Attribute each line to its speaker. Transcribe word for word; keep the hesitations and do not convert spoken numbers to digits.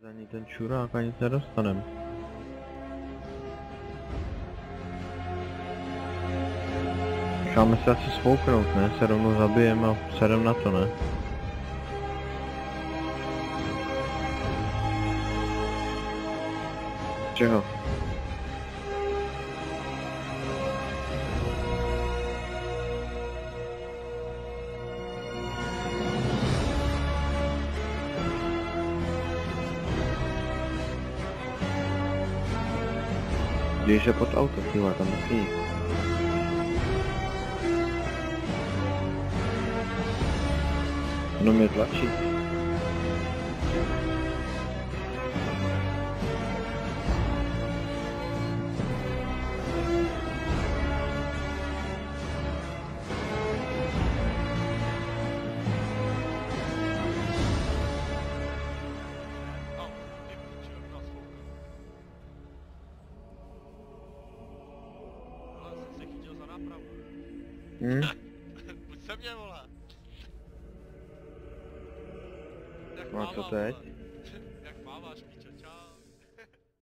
Speaker 1: Za ní ten čurák a nic nedostanem. Necháme se asi svouknout, ne? Se rovnou zabijem a sedem na to, ne? Čeho? Když je pod auto, tyhle, tam taky nic. Ono mě tlačí. Hm?
Speaker 2: Buď se mě, vole.
Speaker 1: No a co teď?